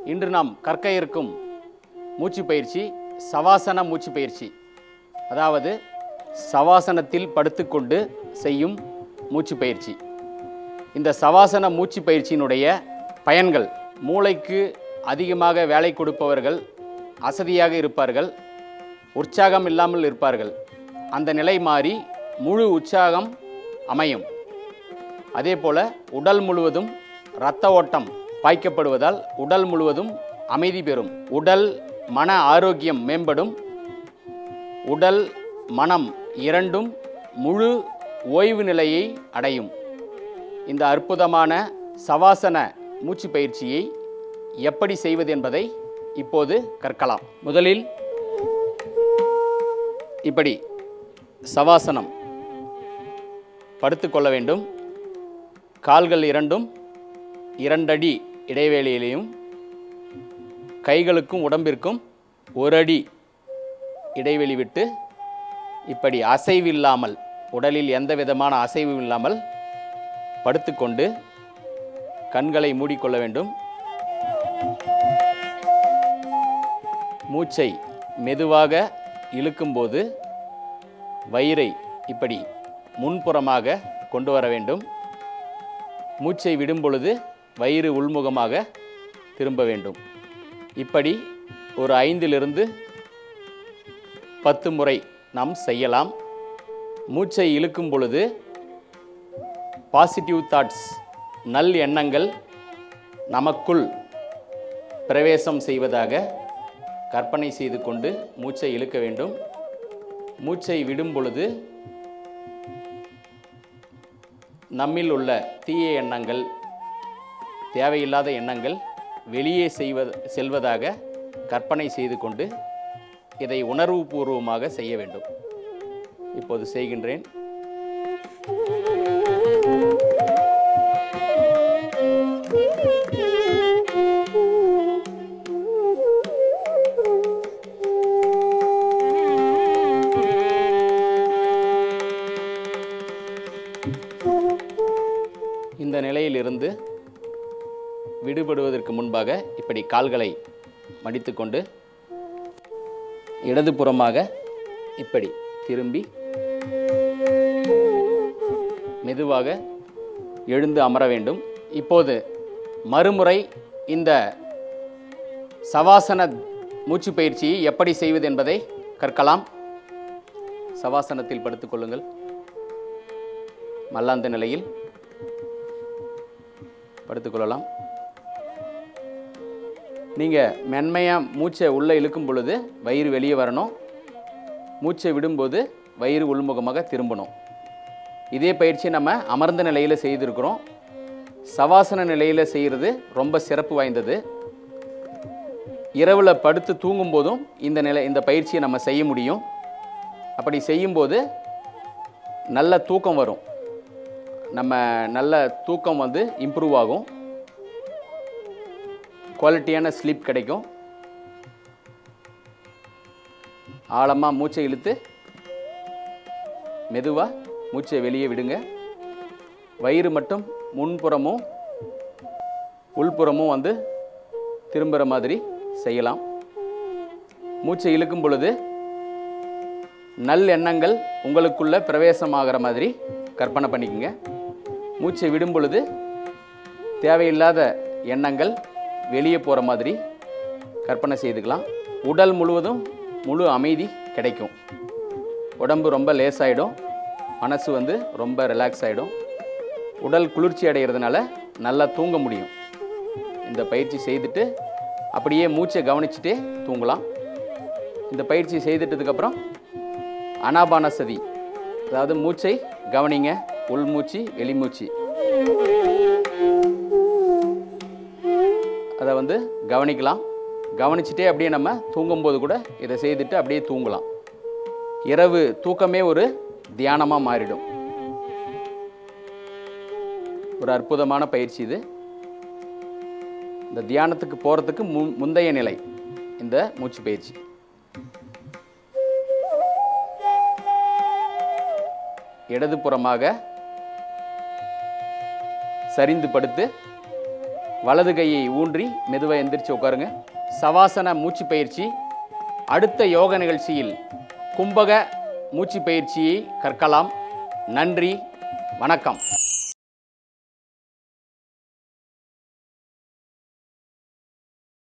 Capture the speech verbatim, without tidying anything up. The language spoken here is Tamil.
இன்று நாம் கற்க இருக்கும் மூச்சு பயிற்சி சவாசன மூச்சு பயிற்சி. அதாவது சவாசனத்தில் படுத்துக்கொண்டு செய்யும் மூச்சு பயிற்சி. இந்த சவாசன மூச்சு பயிற்சியினுடைய பயன்கள், மூளைக்கு அதிகமாக வேலை கொடுப்பவர்கள் அசதியாக இருப்பார்கள், உற்சாகம் இல்லாமல் இருப்பார்கள். அந்த நிலை மாறி முழு உற்சாகம் அமையும். அதே போல் உடல் முழுவதும் இரத்த ஓட்டம் பாய்க்கப்படுவதால் உடல் முழுவதும் அமைதி பெறும். உடல் மன ஆரோக்கியம் மேம்படும். உடல் மனம் இரண்டும் முழு ஓய்வு நிலையை அடையும். இந்த அற்புதமான சவாசன மூச்சு பயிற்சியை எப்படி செய்வது என்பதை இப்போது கற்கலாம். முதலில் இப்படி சவாசனம் படுத்துக்கொள்ள வேண்டும். கால்கள் இரண்டும் இரண்டடி இடைவேளையிலையும், கைகளுக்கும் உடம்பிற்கும் ஒரு அடி இடைவெளி விட்டு இப்படி அசைவு இல்லாமல், உடலில் எந்த விதமான அசைவும் இல்லாமல் படுத்துக்கொண்டு கண்களை மூடிக்கொள்ள வேண்டும். மூச்சை மெதுவாக இழுக்கும்போது வயிறை இப்படி முன்புறமாக கொண்டு வர வேண்டும். மூச்சை விடும் பொழுது வயிறு உள்முகமாக திரும்ப வேண்டும். இப்படி ஒரு ஐந்திலிருந்து பத்து முறை நாம் செய்யலாம். மூச்சை இழுக்கும் பொழுது பாசிட்டிவ் தாட்ஸ், நல் எண்ணங்கள் நமக்குள் பிரவேசம் செய்வதாக கற்பனை செய்து கொண்டு மூச்சை இழுக்க வேண்டும். மூச்சை விடும் பொழுது நம்மில் உள்ள தீய எண்ணங்கள், தேவையில்லாத எண்ணங்கள் வெளியே செய்வ செல்வதாக கற்பனை செய்து கொண்டு இதை உணர்வுபூர்வமாக செய்ய வேண்டும். இப்போது செய்கின்றேன். இந்த நிலையிலிருந்து விடுபடுவதற்கு முன்பாக இப்படி கால்களை மடித்துக்கொண்டு இடதுபுறமாக இப்படி திரும்பி மெதுவாக எழுந்து அமர வேண்டும். இப்போது மறுமுறை இந்த சவாசன மூச்சு பயிற்சியை எப்படி செய்வது என்பதை கற்கலாம். சவாசனத்தில் படுத்துக்கொள்ளுங்கள். மல்லாந்த நிலையில் படுத்துக்கொள்ளலாம். நீங்கள் மென்மையாக மூச்சை உள்ளே இழுக்கும் பொழுது வயிறு வெளியே வரணும். மூச்சை விடும்போது வயிறு உள்முகமாக திரும்பணும். இதே பயிற்சி நம்ம அமர்ந்த நிலையில் செய்திருக்கிறோம். சவாசன நிலையில் செய்கிறது ரொம்ப சிறப்பு வாய்ந்தது. இரவில் படுத்து தூங்கும் போதும் இந்த நிலை இந்த பயிற்சியை நம்ம செய்ய முடியும். அப்படி செய்யும்போது நல்ல தூக்கம் வரும். நம்ம நல்ல தூக்கம் வந்து இம்ப்ரூவ் ஆகும். குவாலிட்டியான ஸ்லீப் கிடைக்கும். ஆழமாக மூச்சை இழுத்து மெதுவாக மூச்சை வெளியே விடுங்க. வயிறு மட்டும் முன்புறமும் உள்புறமும் வந்து திரும்புகிற மாதிரி செய்யலாம். மூச்சை இழுக்கும் பொழுது நல் எண்ணங்கள் உங்களுக்குள்ள பிரவேசமாகிற மாதிரி கற்பனை பண்ணிக்கோங்க. மூச்சை விடும் பொழுது தேவையில்லாத எண்ணங்கள் வெளியே போகிற மாதிரி கற்பனை செய்துக்கலாம். உடல் முழுவதும் முழு அமைதி கிடைக்கும். உடம்பு ரொம்ப லேசாகிடும். மனசு வந்து ரொம்ப ரிலாக்ஸ் ஆகிடும். உடல் குளிர்ச்சி அடைகிறதுனால நல்லா தூங்க முடியும். இந்த பயிற்சி செய்துட்டு அப்படியே மூச்சை கவனிச்சுட்டே தூங்கலாம். இந்த பயிற்சி செய்துட்டதுக்கப்புறம் அனாபானசதி, அதாவது மூச்சை கவனிங்க. உள்மூச்சு, வெளிமூச்சு, அதை வந்து கவனிக்கலாம். கவனிச்சுட்டே அப்படியே நம்ம தூங்கும்போது கூட இதை செய்துட்டு அப்படியே தூங்கலாம். இரவு தூக்கமே ஒரு தியானமாக மாறிடும். ஒரு அற்புதமான பயிற்சி இது. இந்த தியானத்துக்கு போகிறதுக்கு மு முந்தைய நிலை இந்த மூச்சு பயிற்சி. இடதுபுறமாக சரிந்து படுத்து வலது கையை ஊன்றி மெதுவாக எந்திரிச்சு உட்காருங்க. சவாசன மூச்சு பயிற்சி. அடுத்த யோக நிகழ்ச்சியில் கும்பக மூச்சு பயிற்சியை கற்கலாம். நன்றி, வணக்கம்.